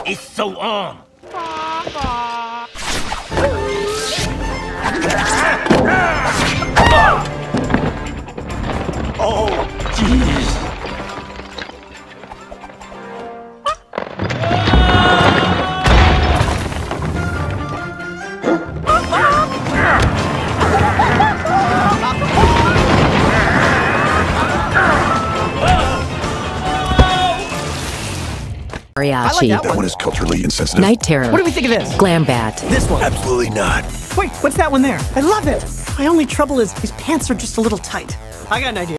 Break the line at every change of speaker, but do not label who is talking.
is so on. Oh, jeez.
Mariachi.
That one is culturally insensitive.
Night Terror.
What do we think of this?
Glam Bat.
This one.
Absolutely not.
Wait, what's that one there? I love it. My only trouble is these pants are just a little tight. I got an idea.